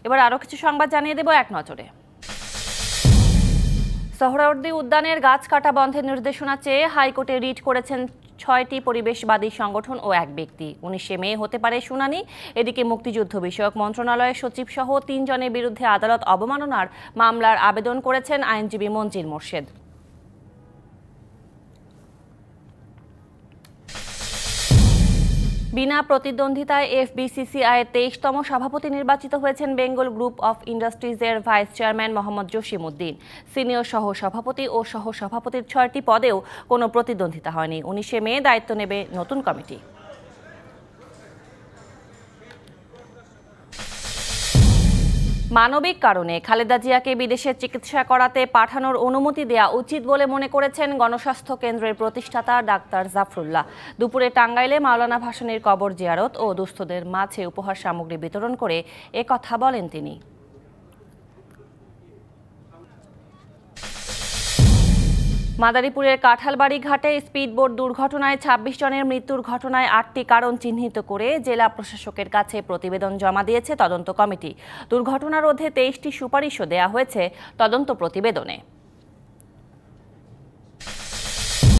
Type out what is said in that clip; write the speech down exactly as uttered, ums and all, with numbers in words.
এবার আরো কিছু সংবাদ জানিয়ে দেব এক নজরে। সোহরাওয়ার্দী উদ্যানের গাছ কাটা বন্ধের নির্দেশনা চেয়ে হাইকোর্টে রিট করেছেন ছয়টি পরিবেশবাদী সংগঠন ও এক ব্যক্তি। উনিশে মে হতে পারে শুনানি। এদিকে মুক্তিযুদ্ধ বিষয়ক মন্ত্রণালয়ের সচিব সহ তিনজনের বিরুদ্ধে আদালত অবমাননার মামলার আবেদন করেছেন আইনজীবী মঞ্জিল মোর্শেদ। বিনা প্রতিদ্বন্দ্বিতায় এফবিসিসিআই এর তেইশতম সভাপতি নির্বাচিত হয়েছেন বেঙ্গল গ্রুপ অফ ইন্ডাস্ট্রিজের vice chairman Mohammad Jasim Uddin. Senior সহ সভাপতি ও সহ সভাপতির ছয়টি পদেও কোনো প্রতিদ্বন্দ্বিতা হয়নি। উনিশে মে দায়িত্ব নেবে নতুন কমিটি। মানবিক কারণে খালেদা জিয়াকে বিদেশে চিকিৎসা করাতে পাঠানোর অনুমতি দেয়া উচিত বলে মনে করেছেন গণস্বাস্থ্য কেন্দ্রের প্রতিষ্ঠাতা ডাক্তার জাফরুল্লাহ। দুপুরে টাঙ্গাইলে মাওলানা ভাসানীর কবর জিয়ারত ও দুস্থদের মাঝে উপহার সামগ্রী বিতরণ করে এ কথা বলেন তিনি। মাদারীপুরের কাঁঠালবাড়ি ঘাটে স্পিডবোট দুর্ঘটনায় ছাব্বিশ জনের মৃত্যুর ঘটনায় আটটি কারণ চিহ্নিত করে জেলা প্রশাসকের কাছে প্রতিবেদন জমা দিয়েছে তদন্ত কমিটি। দুর্ঘটনা রোধে তেইশটি সুপারিশও দেয়া হয়েছে তদন্ত প্রতিবেদনে।